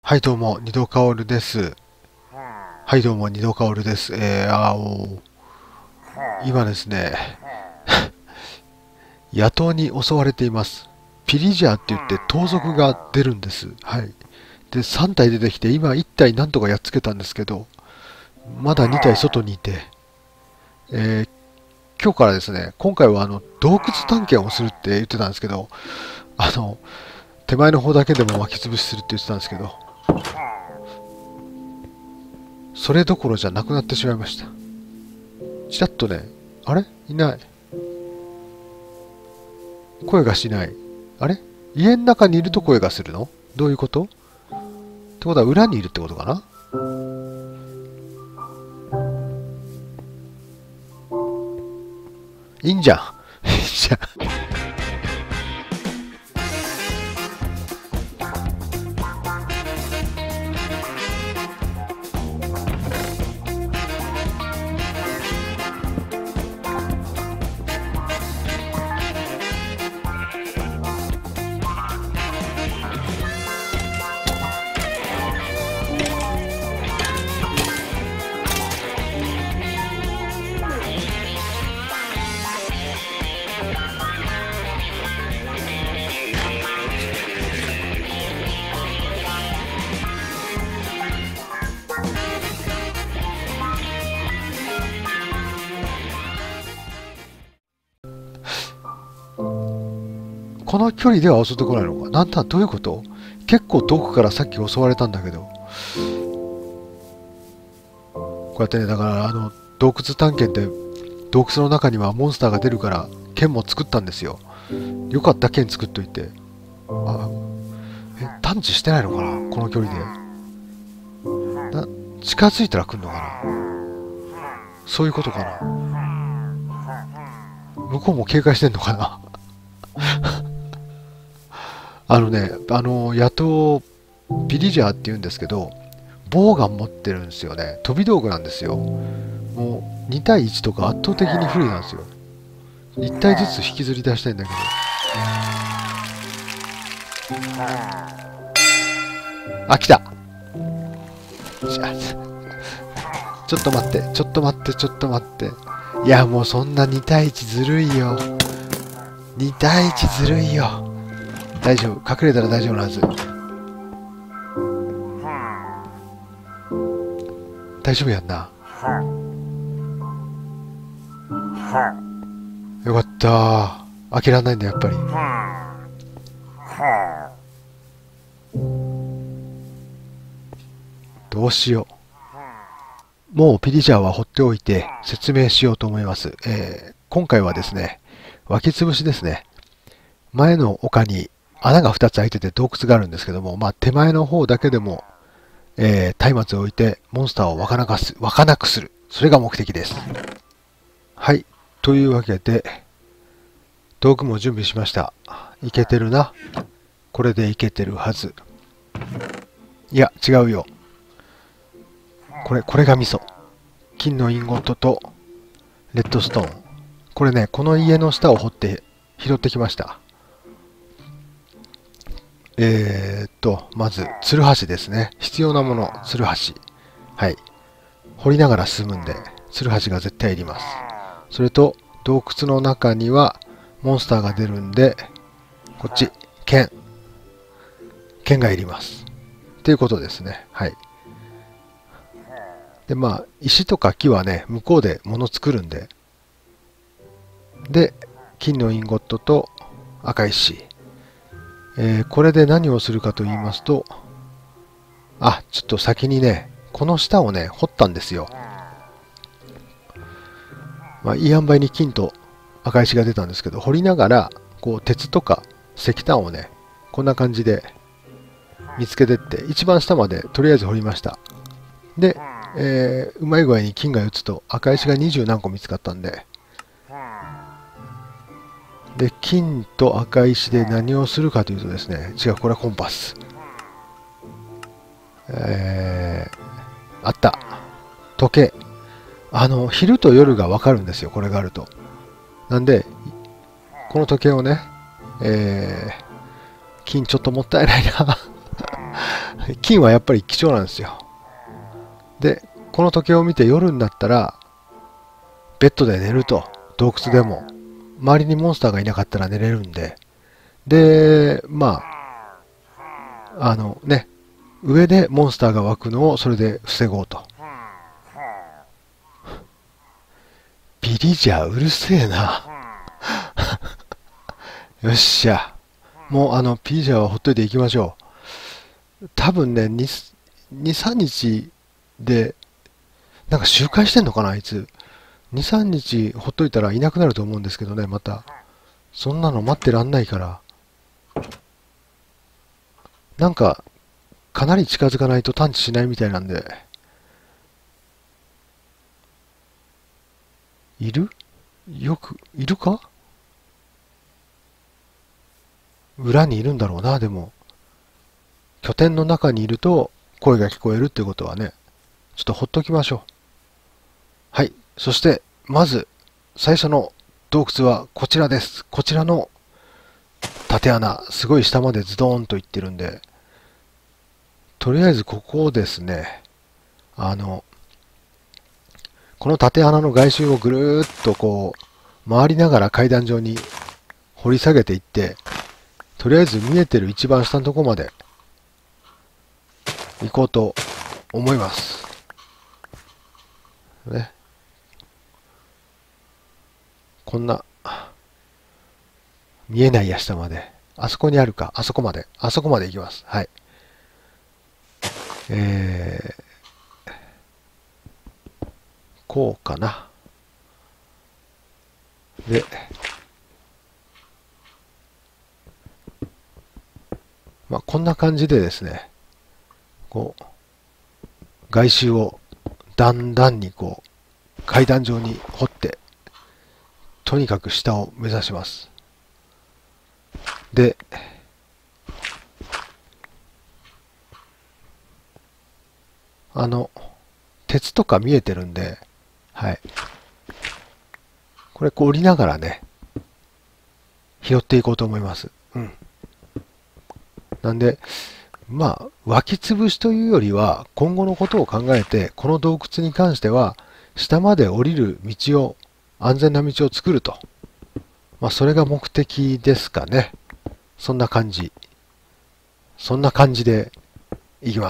はいどうも、二度薫です。はいどうも、二度薫です。今ですね、野党に襲われています。ピリジャーって言って盗賊が出るんです。はい。で、3体出てきて、今1体なんとかやっつけたんですけど、まだ2体外にいて、えー今日からですね、今回は洞窟探検をするって言ってたんですけど、あの、手前の方だけでも巻き潰しするって言ってたんですけど、それどころじゃなくなってしまいました。ちらっとね、あれいない。声がしない。あれ家の中にいると声がするの？どういうこと？ってことは裏にいるってことかな？いいんじゃん。いいじゃん。この距離では襲ってこないのか。なんだ、どういうこと？結構遠くからさっき襲われたんだけど。こうやってね、だから洞窟探検って洞窟の中にはモンスターが出るから剣も作ったんですよ。よかった剣作っといて。あ、探知してないのかなこの距離で。近づいたら来んのかな？そういうことかな？向こうも警戒してんのかな？野党ピリジャーって言うんですけど、ボウガン持ってるんですよね。飛び道具なんですよ。もう2対1とか圧倒的に不利なんですよ。1体ずつ引きずり出したいんだけど。あ、来た。ちょっと待って、ちょっと待って、ちょっと待って。いや、もうそんな2対1ずるいよ。2対1ずるいよ。大丈夫。隠れたら大丈夫なはず。大丈夫やんな。よかったー。開けらんないんだ、やっぱり。どうしよう。もうピリジャーは放っておいて説明しようと思います。今回はですね、湧き潰しですね。前の丘に穴が2つ開いてて洞窟があるんですけども、まあ、手前の方だけでも、松明を置いてモンスターを湧かなくする。それが目的です。はい。というわけで、道具も準備しました。いけてるな。これでいけてるはず。いや、違うよ。これが味噌。金のインゴットとレッドストーン。これね、この家の下を掘って拾ってきました。まず、ツルハシですね。必要なもの、ツルハシ。はい。掘りながら進むんで、ツルハシが絶対いります。それと、洞窟の中には、モンスターが出るんで、こっち、剣がいります。っていうことですね。はい。で、まあ、石とか木はね、向こうで物作るんで。で、金のインゴットと赤石。これで何をするかと言いますと、ちょっと先にね、この下をね、掘ったんですよ。まあ、いい塩梅に金と赤石が出たんですけど、掘りながら、こう、鉄とか石炭をね、こんな感じで見つけてって、一番下までとりあえず掘りました。で、うまい具合に金が打つと赤石が20何個見つかったんで、で、金と赤石で何をするかというとですね、違う、これはコンパス。あった。時計。昼と夜がわかるんですよ、これがあると。なんで、この時計をね、金ちょっともったいないな。 金はやっぱり貴重なんですよ。で、この時計を見て夜になったら、ベッドで寝ると、洞窟でも、周りにモンスターがいなかったら寝れるんで、で、まあ、上でモンスターが湧くのをそれで防ごうと。ビリジャーうるせえな。よっしゃ。もうビリジャーはほっといていきましょう。多分ね、2、3日で、なんか周回してんのかな、あいつ。2、3日ほっといたらいなくなると思うんですけどね、また。そんなの待ってらんないから。なんか、かなり近づかないと探知しないみたいなんで。いるか？裏にいるんだろうな、でも。拠点の中にいると声が聞こえるってことはね、ちょっとほっときましょう。はい。そして、まず、最初の洞窟はこちらです。こちらの縦穴、すごい下までズドーンといってるんで、とりあえずここをですね、この縦穴の外周をぐるーっとこう、回りながら階段状に掘り下げていって、とりあえず見えてる一番下のところまで行こうと思います。ね。こんな、見えないや下まで。あそこにあるか。あそこまで行きます。はい。こうかな。で、まあ、こんな感じでですね、こう、外周をだんだんにこう、階段状に掘って、とにかく下を目指します。で、鉄とか見えてるんで、はい。これ、こう降りながらね、拾っていこうと思います。うん。なんで、まあ、湧き潰しというよりは、今後のことを考えて、この洞窟に関しては、下まで降りる道を、安全な道を作ると。まあ、それが目的ですかね。そんな感じ。そんな感じで、いきます。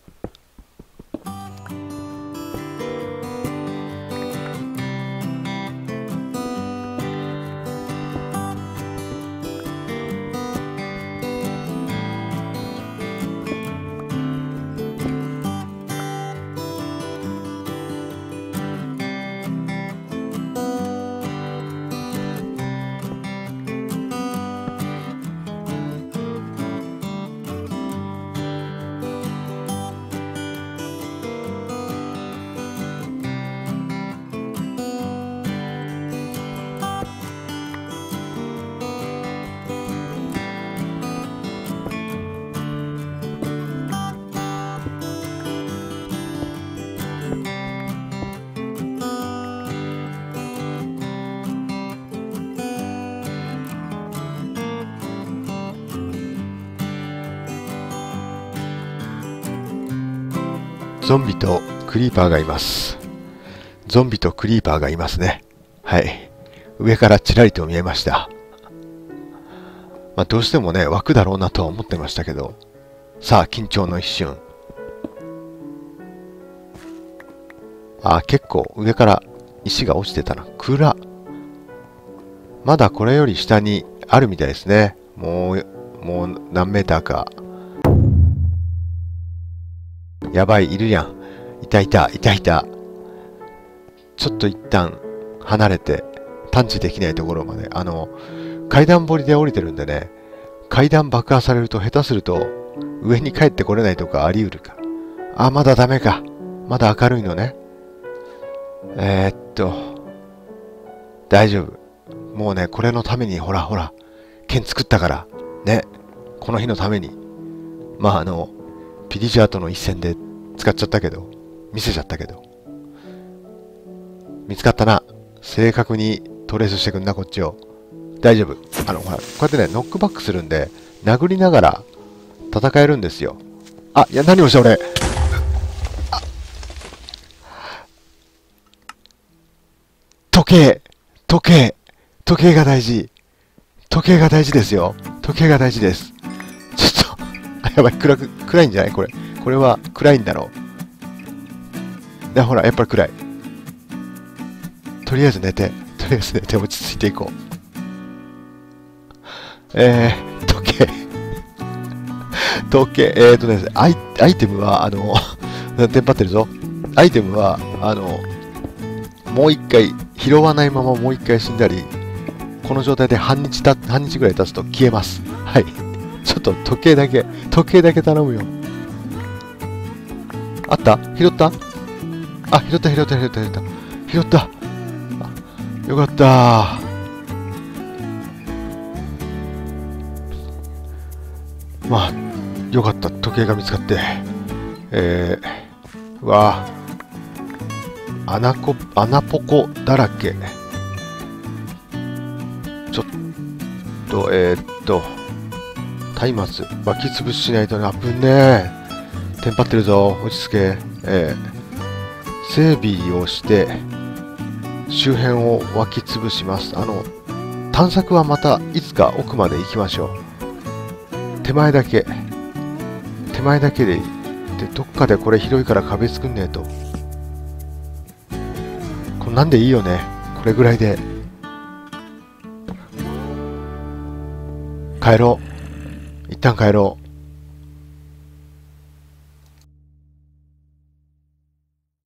ゾンビとクリーパーがいます。ゾンビとクリーパーがいますね。はい。上からちらりと見えました。まあ、どうしてもね、湧くだろうなとは思ってましたけど。さあ、緊張の一瞬。結構上から石が落ちてたな。暗。まだこれより下にあるみたいですね。もう何メーターか。やばい、いるやん。いた。ちょっと一旦離れて探知できないところまで。階段掘りで降りてるんでね、階段爆破されると下手すると上に帰ってこれないとかあり得るから。まだダメか。まだ明るいのね。大丈夫。もうね、これのためにほら、剣作ったから。ね。この日のために。まあピリジャーとの一戦で使っちゃったけど、見せちゃったけど。見つかったな。正確にトレースしてくんな、こっちを。大丈夫。ほら、こうやってね、ノックバックするんで、殴りながら戦えるんですよ。 あ、いや、何をした俺。時計、時計、時計が大事。時計が大事ですよ。時計が大事です。ちょっと、あ、やばい、暗いんじゃないこれ。これは暗いんだろう。ほら、やっぱり暗い。とりあえず寝て、落ち着いていこう。時計。時計、ね、アイテムは、テンパってるぞ。アイテムは、もう一回、拾わないままもう一回死んだり、この状態で半日ぐらい経つと消えます。はい。ちょっと時計だけ頼むよ。あった？拾った？あ、拾った。拾った。よかった。まあ、よかった。時計が見つかって。わあ、穴ポコだらけ。ちょっと、松明、巻き潰ししないとね、危ねえ。テンパってるぞ。落ち着け。整備をして、周辺を巻き潰します。探索はまたいつか奥まで行きましょう。手前だけでいい。で、どっかでこれ広いから壁作んねえと。こんなんでいいよね。これぐらいで。帰ろう。一旦帰ろう。